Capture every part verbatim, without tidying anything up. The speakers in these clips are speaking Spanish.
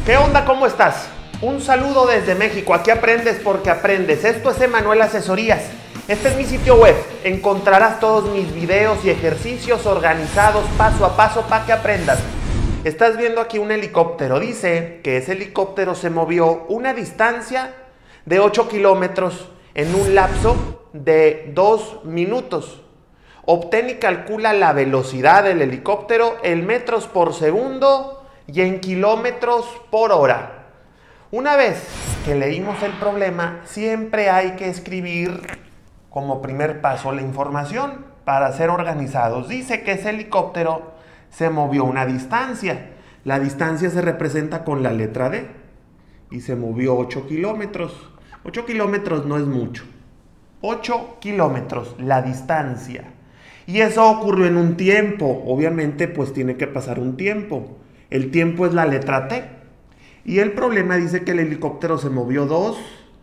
¿Qué onda? ¿Cómo estás? Un saludo desde México. Aquí aprendes porque aprendes. Esto es Emanuel Asesorías. Este es mi sitio web. Encontrarás todos mis videos y ejercicios organizados paso a paso para que aprendas. Estás viendo aquí un helicóptero. Dice que ese helicóptero se movió una distancia de ocho kilómetros en un lapso de dos minutos. Obtén y calcula la velocidad del helicóptero en metros por segundo y en kilómetros por hora. Una vez que leímos el problema, siempre hay que escribir como primer paso la información para ser organizados. Dice que ese helicóptero se movió una distancia. La distancia se representa con la letra D y se movió ocho kilómetros. ocho kilómetros no es mucho. ocho kilómetros, la distancia. Y eso ocurrió en un tiempo. Obviamente, pues tiene que pasar un tiempo. El tiempo es la letra T. Y el problema dice que el helicóptero se movió dos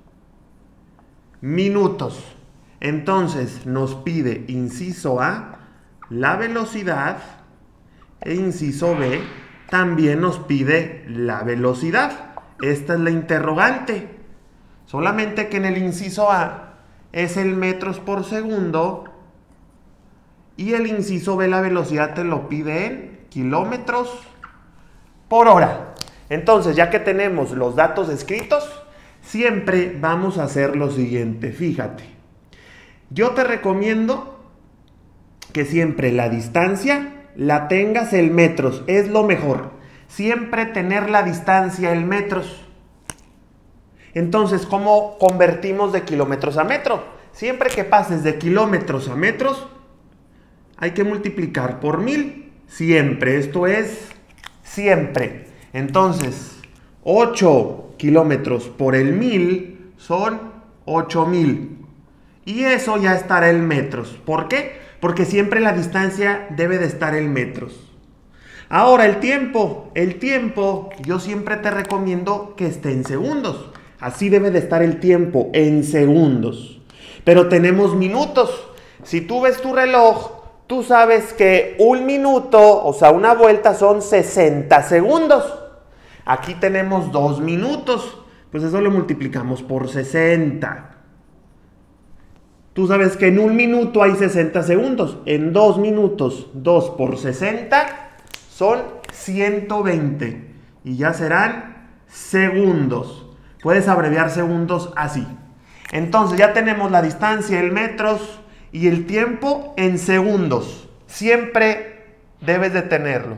minutos. Entonces nos pide, inciso A, la velocidad, e inciso B, también nos pide la velocidad. Esta es la interrogante. Solamente que en el inciso A es el metros por segundo y el inciso B, la velocidad, te lo pide en kilómetros por hora. Entonces, ya que tenemos los datos escritos, siempre vamos a hacer lo siguiente. Fíjate, yo te recomiendo que siempre la distancia la tengas en metros. Es lo mejor. Siempre tener la distancia en metros. Entonces, ¿cómo convertimos de kilómetros a metro? Siempre que pases de kilómetros a metros, hay que multiplicar por mil. Siempre, esto es siempre. Entonces, ocho kilómetros por el mil son ocho mil. Y eso ya estará en metros. ¿Por qué? Porque siempre la distancia debe de estar en metros. Ahora, el tiempo. El tiempo, yo siempre te recomiendo que esté en segundos. Así debe de estar el tiempo, en segundos. Pero tenemos minutos. Si tú ves tu reloj, tú sabes que un minuto, o sea, una vuelta son sesenta segundos. Aquí tenemos dos minutos. Pues eso lo multiplicamos por sesenta. Tú sabes que en un minuto hay sesenta segundos. En dos minutos, dos por sesenta son ciento veinte. Y ya serán segundos. Puedes abreviar segundos así. Entonces ya tenemos la distancia en metros y el tiempo en segundos. Siempre debes de tenerlo.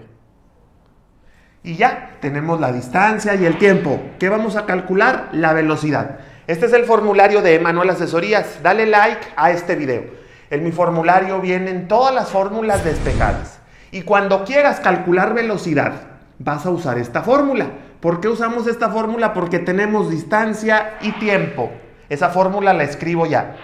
Y ya tenemos la distancia y el tiempo. ¿Qué vamos a calcular? La velocidad. Este es el formulario de Emanuel Asesorías. Dale like a este video. En mi formulario vienen todas las fórmulas despejadas. Y cuando quieras calcular velocidad, vas a usar esta fórmula. ¿Por qué usamos esta fórmula? Porque tenemos distancia y tiempo. Esa fórmula la escribo ya.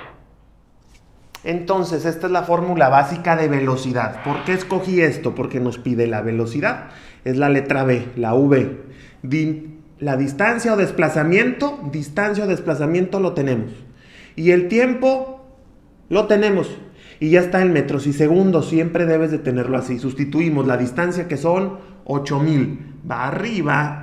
Entonces, esta es la fórmula básica de velocidad. ¿Por qué escogí esto? Porque nos pide la velocidad. Es la letra B, la V. Di, la distancia o desplazamiento, distancia o desplazamiento lo tenemos. Y el tiempo lo tenemos. Y ya está en metros y segundos. Siempre debes de tenerlo así. Sustituimos la distancia, que son ocho mil. Va arriba.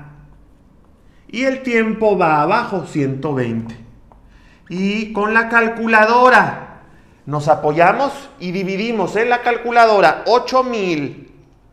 Y el tiempo va abajo, ciento veinte. Y con la calculadora nos apoyamos y dividimos en la calculadora ocho mil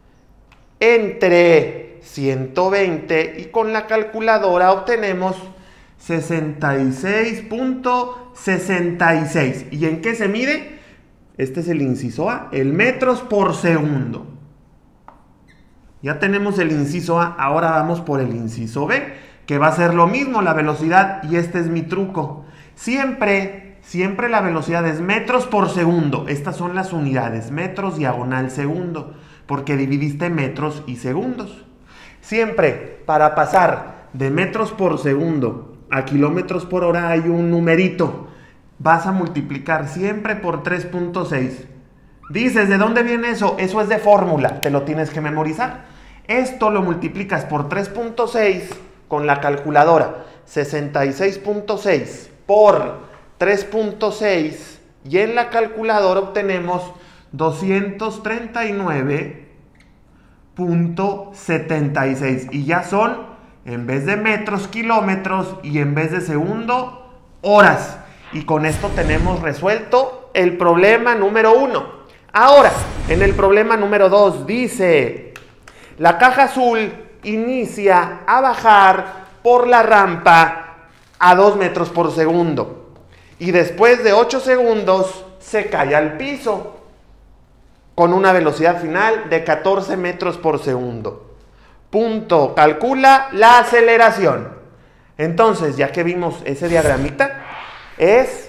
entre ciento veinte y con la calculadora obtenemos sesenta y seis punto sesenta y seis. ¿Y en qué se mide? Este es el inciso A, el metros por segundo. Ya tenemos el inciso A, ahora vamos por el inciso B, que va a ser lo mismo, la velocidad, y este es mi truco. Siempre, siempre la velocidad es metros por segundo. Estas son las unidades, metros diagonal segundo, porque dividiste metros y segundos. Siempre, para pasar de metros por segundo a kilómetros por hora hay un numerito. Vas a multiplicar siempre por tres punto seis. Dices, ¿de dónde viene eso? Eso es de fórmula, te lo tienes que memorizar. Esto lo multiplicas por tres punto seis con la calculadora. sesenta y seis punto seis por tres punto seis y en la calculadora obtenemos doscientos treinta y nueve punto setenta y seis y ya son En vez de metros, kilómetros, y en vez de segundo, horas. Y con esto tenemos resuelto el problema número uno. Ahora, en el problema número dos dice, la caja azul inicia a bajar por la rampa a dos metros por segundo. Y después de ocho segundos se cae al piso con una velocidad final de catorce metros por segundo. Punto. Calcula la aceleración. Entonces, ya que vimos ese diagramita, es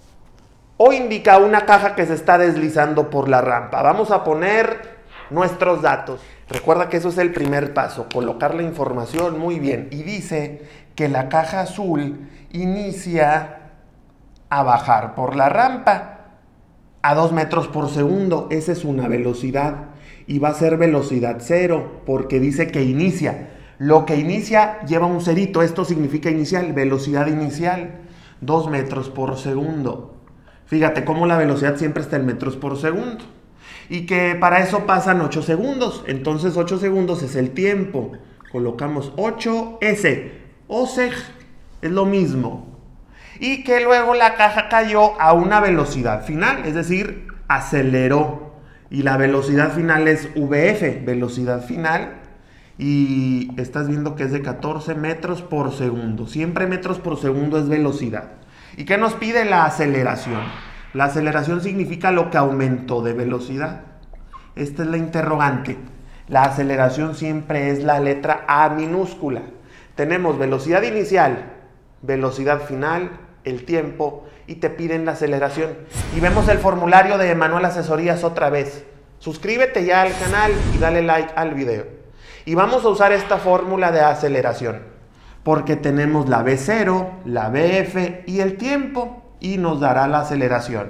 o indica una caja que se está deslizando por la rampa. Vamos a poner nuestros datos. Recuerda que eso es el primer paso, colocar la información muy bien. Y dice que la caja azul inicia a bajar por la rampa a dos metros por segundo. Esa es una velocidad. Y va a ser velocidad cero, porque dice que inicia. Lo que inicia lleva un cerito, esto significa inicial, velocidad inicial, dos metros por segundo. Fíjate cómo la velocidad siempre está en metros por segundo. Y que para eso pasan ocho segundos, entonces ocho segundos es el tiempo. Colocamos ocho ese, o seg, es lo mismo. Y que luego la caja cayó a una velocidad final, es decir, aceleró. Y la velocidad final es V F, velocidad final. Y estás viendo que es de catorce metros por segundo. Siempre metros por segundo es velocidad. ¿Y qué nos pide la aceleración? La aceleración significa lo que aumentó de velocidad. Esta es la interrogante. La aceleración siempre es la letra A minúscula. Tenemos velocidad inicial, velocidad final, el tiempo, y te piden la aceleración. Y vemos el formulario de Emanuel Asesorías otra vez. Suscríbete ya al canal y dale like al video. Y vamos a usar esta fórmula de aceleración, porque tenemos la V cero, la V F y el tiempo, y nos dará la aceleración.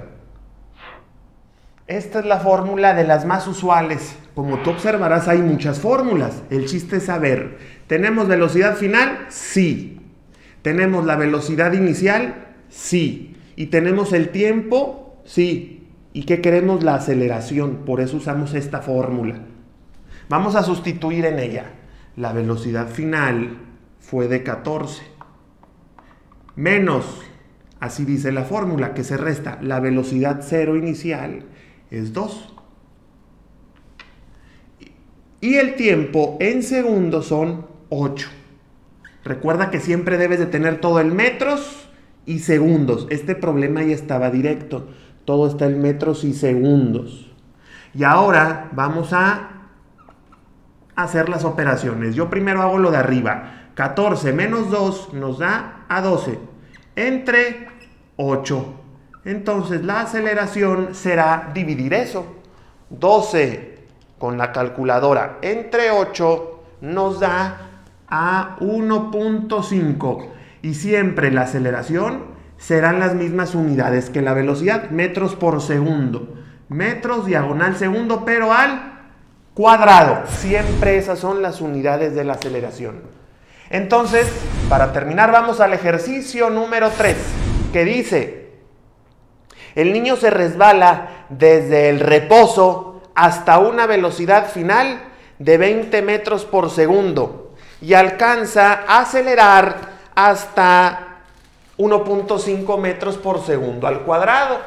Esta es la fórmula de las más usuales. Como tú observarás, hay muchas fórmulas. El chiste es saber, ¿tenemos velocidad final? Sí. ¿Tenemos la velocidad inicial? Sí. ¿Y tenemos el tiempo? Sí. ¿Y qué queremos? La aceleración. Por eso usamos esta fórmula. Vamos a sustituir en ella. La velocidad final fue de catorce. Menos, así dice la fórmula, que se resta. La velocidad cero inicial es dos. Y el tiempo en segundos son ocho. Recuerda que siempre debes de tener todo en metros y segundos. Este problema ya estaba directo. Todo está en metros y segundos. Y ahora vamos a hacer las operaciones. Yo primero hago lo de arriba. catorce menos dos nos da a doce. Entre ocho. Entonces la aceleración será dividir eso. doce con la calculadora entre ocho nos da a uno punto cinco. Y siempre la aceleración serán las mismas unidades que la velocidad. Metros por segundo. Metros diagonal segundo, pero al cuadrado. Siempre esas son las unidades de la aceleración. Entonces, para terminar, vamos al ejercicio número tres, que dice: el niño se resbala desde el reposo hasta una velocidad final de veinte metros por segundo y alcanza a acelerar hasta uno punto cinco metros por segundo al cuadrado.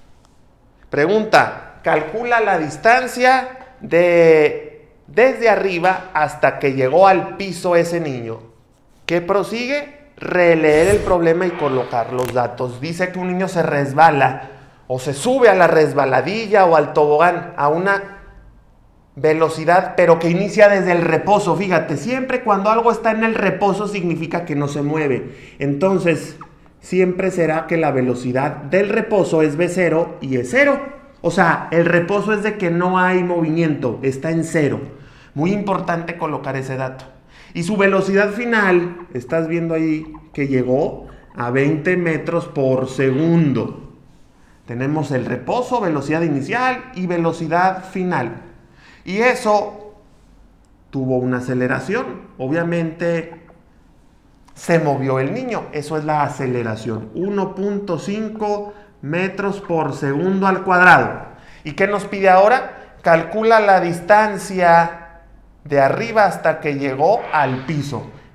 Pregunta: calcula la distancia de desde arriba hasta que llegó al piso ese niño. ¿Qué prosigue? Releer el problema y colocar los datos. Dice que un niño se resbala o se sube a la resbaladilla o al tobogán a una velocidad, pero que inicia desde el reposo. Fíjate, siempre cuando algo está en el reposo significa que no se mueve. Entonces, siempre será que la velocidad del reposo es V cero y es cero. O sea, el reposo es de que no hay movimiento, está en cero. Muy importante colocar ese dato. Y su velocidad final, estás viendo ahí que llegó a veinte metros por segundo. Tenemos el reposo, velocidad inicial y velocidad final. Y eso tuvo una aceleración. Obviamente se movió el niño. Eso es la aceleración. uno punto cinco metros por segundo al cuadrado. ¿Y qué nos pide ahora? Calcula la distancia de arriba hasta que llegó al piso.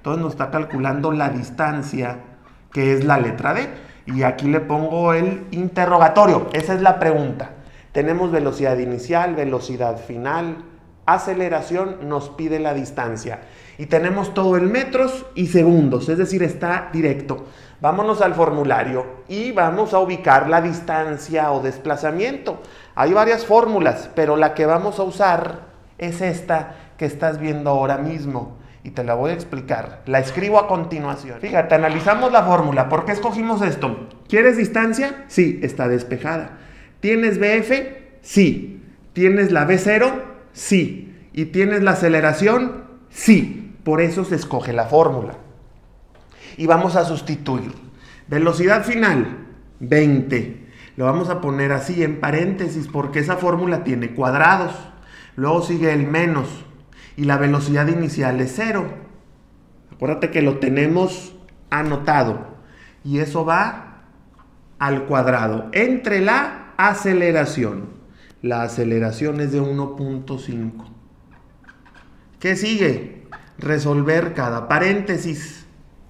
Entonces nos está calculando la distancia, que es la letra D. Y aquí le pongo el interrogatorio. Esa es la pregunta. Tenemos velocidad inicial, velocidad final, aceleración, nos pide la distancia. Y tenemos todo en metros y segundos, es decir, está directo. Vámonos al formulario y vamos a ubicar la distancia o desplazamiento. Hay varias fórmulas, pero la que vamos a usar es esta que estás viendo ahora mismo. Y te la voy a explicar. La escribo a continuación. Fíjate, analizamos la fórmula. ¿Por qué escogimos esto? ¿Quieres distancia? Sí, está despejada. ¿Tienes B F? Sí. ¿Tienes la B cero? Sí. ¿Y tienes la aceleración? Sí. Por eso se escoge la fórmula. Y vamos a sustituir. Velocidad final, veinte. Lo vamos a poner así en paréntesis porque esa fórmula tiene cuadrados. Luego sigue el menos. Y la velocidad inicial es cero. Acuérdate que lo tenemos anotado. Y eso va al cuadrado. Entre la aceleración. La aceleración es de uno punto cinco. ¿Qué sigue? Resolver cada paréntesis.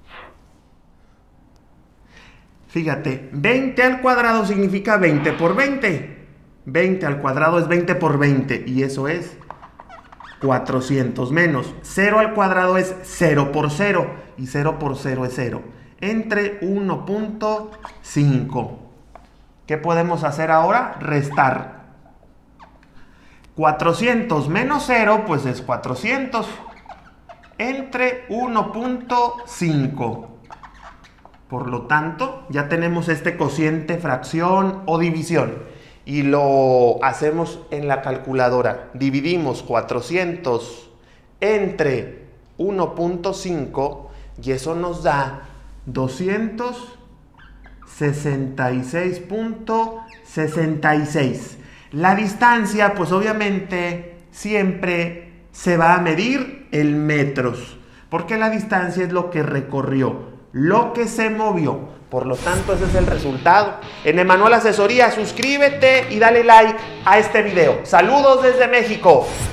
Fíjate, veinte al cuadrado significa veinte por veinte. veinte al cuadrado es veinte por veinte. Y eso es cuatrocientos menos. cero al cuadrado es cero por cero. Y cero por cero es cero. Entre uno punto cinco. ¿Qué podemos hacer ahora? Restar. cuatrocientos menos cero, pues es cuatrocientos. Entre uno punto cinco. Por lo tanto, ya tenemos este cociente, fracción o división. Y lo hacemos en la calculadora. Dividimos cuatrocientos entre uno punto cinco y eso nos da doscientos sesenta y seis punto sesenta y seis. La distancia, pues obviamente, siempre se va a medir en metros, porque la distancia es lo que recorrió, lo que se movió. Por lo tanto, ese es el resultado. En Emanuel Asesoría, suscríbete y dale like a este video. Saludos desde México.